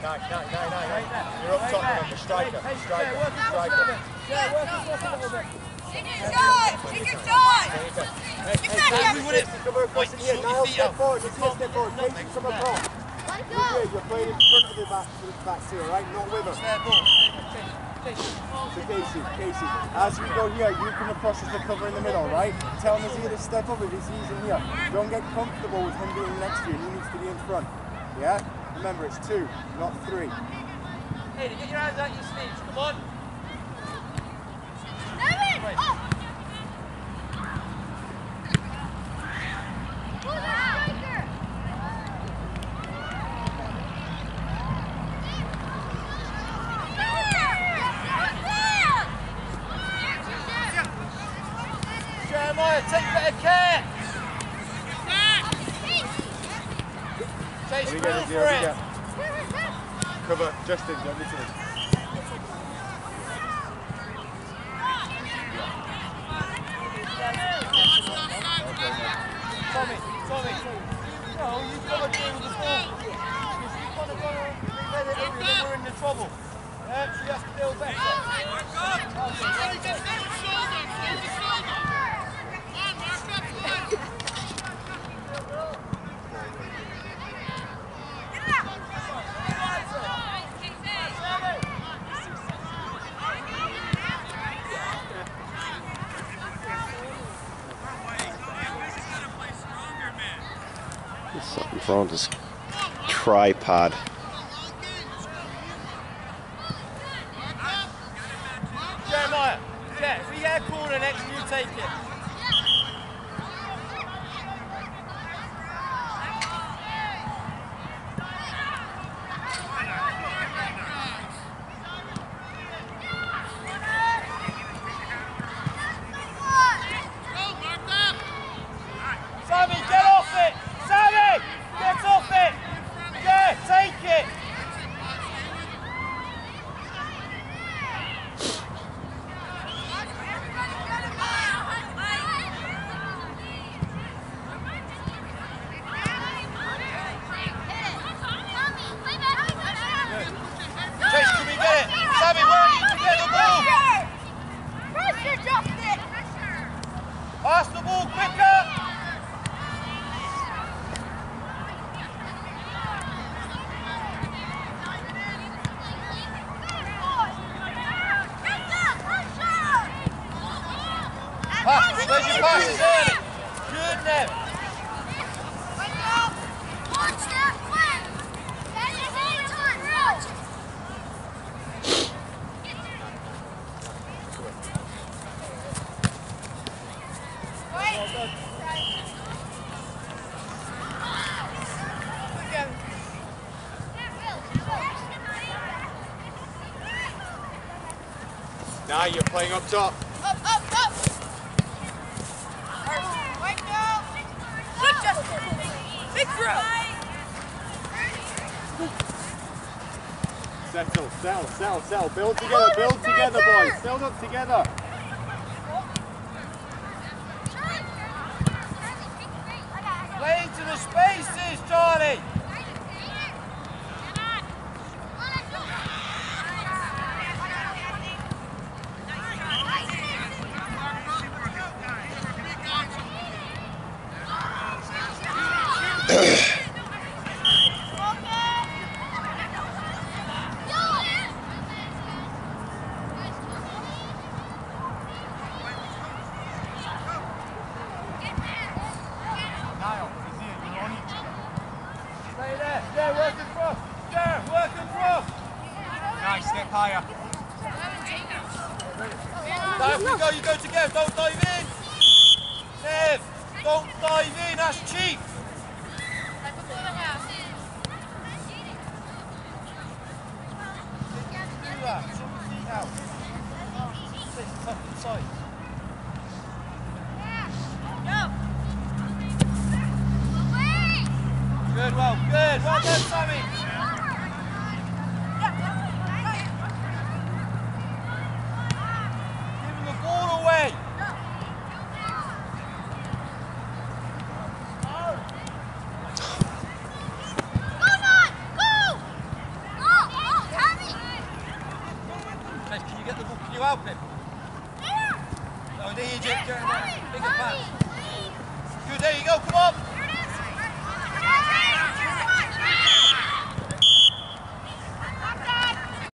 No. You're up top, remember, striker. Striker. Take your shot! Take your shot! Come across in here. Now step forward. Just here, step forward. Casey, come across. You're playing in front of the back two, alright? Not with us. So Casey, as we go here, you come across as the cover in the middle, right? Tell him to step up if he sees him here. Don't get comfortable with him being next to you. He needs to be in front. Yeah? Remember, it's 2, not 3. Hey, get your hands out your sleeves. Come on. Wait. Oh. Who's that striker? Jeremiah, take better care. Chase through for it. Cover, Justin, do you want me to? Tommy. No, you've got to deal with the ball. Because you've got to go and let it over and we're in the trouble. Yeah, so you have to deal better. Something's wrong with this tripod. Jeremiah, if we get a corner next, you take it. Sammy, get off it! Sammy! Get off it! Yeah, take it! Chase, can we get it? Sammy, where are you to get the ball? Pressure, Justin! Pass the ball quicker! Where's your passes early? Good, Nev. Now you're playing up top. Up! Good, Justin! Big throw! Settle. Build together, boys. Build up together. Play into the spaces, Charlie. Stay there. Yeah, work across. Yeah, work across. Nice, step higher. Now if you go together. Don't dive in. Nev, don't dive in. That's cheap. Do that. Sort your feet out. Sit up inside. Good, well done, Sammy. Give him the ball away. Go! you help him? No, there you go. Bigger pass. Good, there you go, come on.